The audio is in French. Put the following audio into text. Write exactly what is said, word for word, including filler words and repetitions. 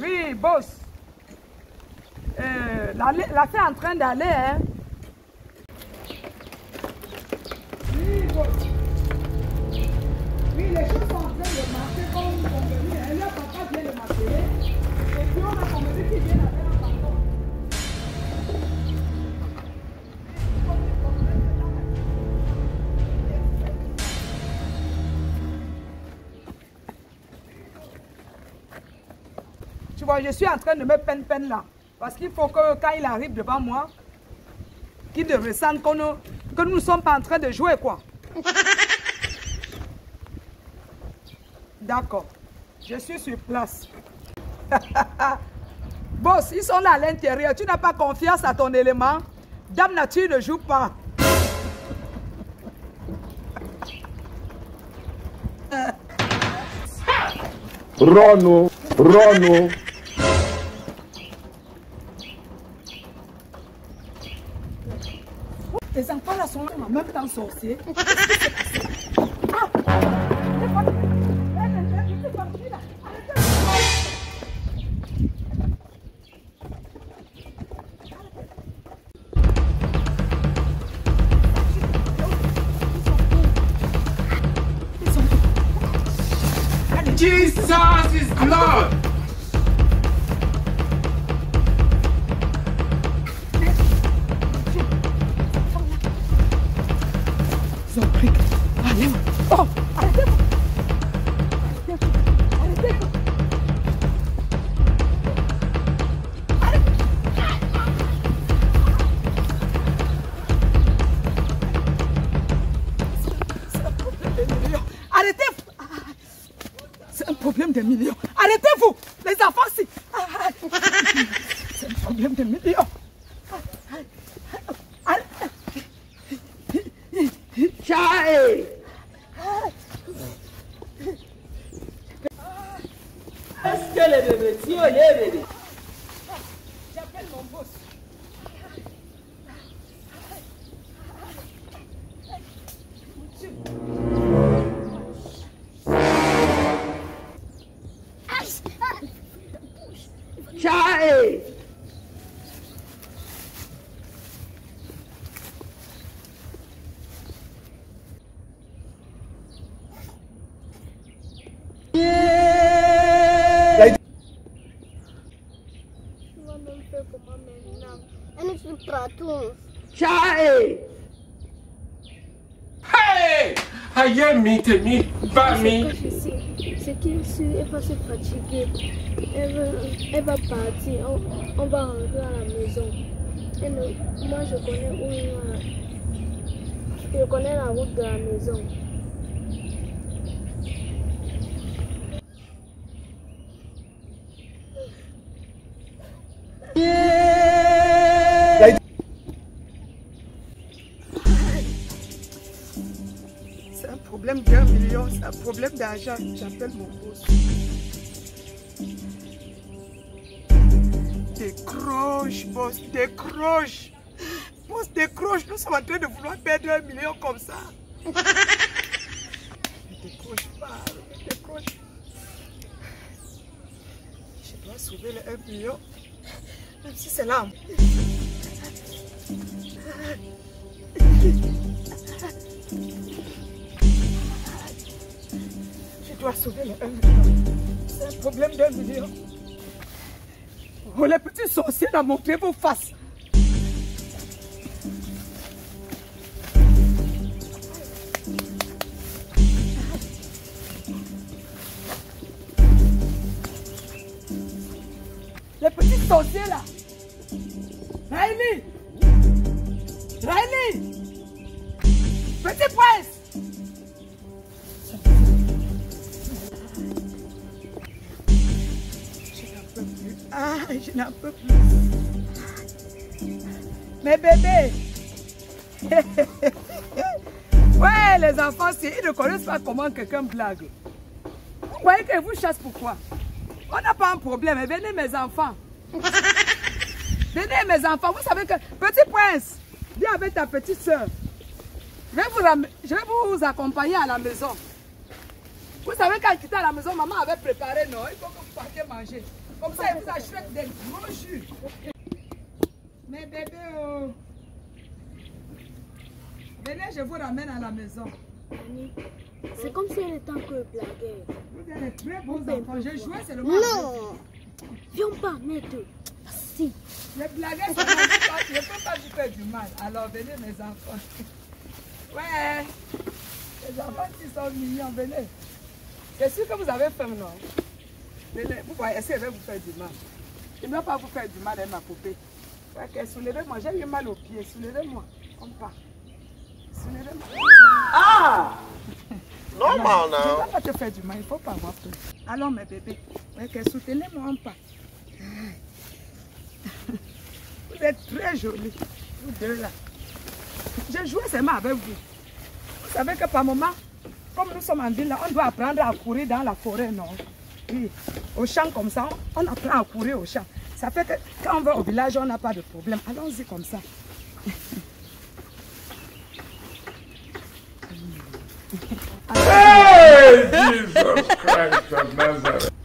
Oui, boss. Euh, la, la fille est en train d'aller, hein. Oui, boss. Oui, les choses sont en train de marcher comme convenu. Hein. Là, papa vient de m'appeler. Et puis, on a convenu qu'il vient avec un pardon. Tu vois, je suis en train de me peine peine là. Parce qu'il faut que quand il arrive devant moi, qu'il ne ressente qu'on ne, que nous ne sommes pas en train de jouer, quoi. D'accord. Je suis sur place. Boss, ils sont là à l'intérieur. Tu n'as pas confiance à ton élément. Dame nature ne joue pas. Rono, Rono. Les enfants là sont en même temps sorciers. Jesus is Lord. Zobrique. Allez, oh, arrêtez-vous. Arrêtez-vous. Arrêtez-vous. C'est un problème de millions. Arrêtez-vous. Les enfants, si. C'est un problème de millions. Chai. Est-ce que les bébés, si on est bébé? J'appelle mon boss. Chai. Chai. Hey! Aïe, mi, te mi, pas mi. C'est qu'elle elle va se fatiguer. Elle va, elle va partir. On, on va rentrer à la maison. Et nous, moi, je connais où il va. Je connais la route de la maison. C'est un problème d'un million, c'est un problème d'argent. J'appelle mon boss. Décroche, boss, décroche. Boss, décroche. Nous sommes en train de vouloir perdre un million comme ça. Ne décroche pas, ne décroche. Je dois sauver le un million. Même si c'est là. Je dois sauver le un million. C'est un problème d'un million. Oh, les petits sorciers là, montrez vos faces. Les petits sorciers là. Riley! Riley! Petit prince! Je n'en peux plus. Ah, je n'en peux plus. Mes bébés! Ouais, les enfants, ils ne connaissent pas comment quelqu'un blague. Vous croyez que vous chassez pourquoi? On n'a pas un problème. Venez, mes enfants. Venez, mes enfants. Vous savez que... Petit prince, viens avec ta petite soeur. Je vais, vous, je vais vous accompagner à la maison. Vous savez, quand j'étais à la maison, maman avait préparé, non? Il faut que vous partiez manger. Comme ça, il vous achète des gros jus. Mais bébé, oh. Venez, je vous ramène à la maison. C'est comme si elle était encore blaguée. Vous êtes très bons enfants. J'ai joué seulement. Non. Viens pas, maître. Si. Les blagues, je ne peux pas vous faire du mal. Alors, venez, mes enfants. Ouais. Les enfants qui sont mignons, venez. C'est sûr que vous avez faim, non? Venez, vous voyez, est-ce qu'elle va vous faire du mal? Il ne va pas vous faire du mal, hein, ma poupée. Ouais, okay, soulevez-moi, j'ai eu mal aux pieds. Soulevez-moi. On part. Soulevez-moi. Ah! Je Normal, ne non? vais pas te faire du mal, il ne faut pas avoir peur. Allons, mes bébés. Ouais, okay, soutenez-moi, on part. Vous êtes très jolis, vous deux là. J'ai joué seulement avec vous. Vous savez que par moment, comme nous sommes en ville, là, on doit apprendre à courir dans la forêt, non? Oui, au champ comme ça, on apprend à courir au champ. Ça fait que quand on va au village, on n'a pas de problème. Allons-y comme ça. Hey, Jesus Christ of Nazareth.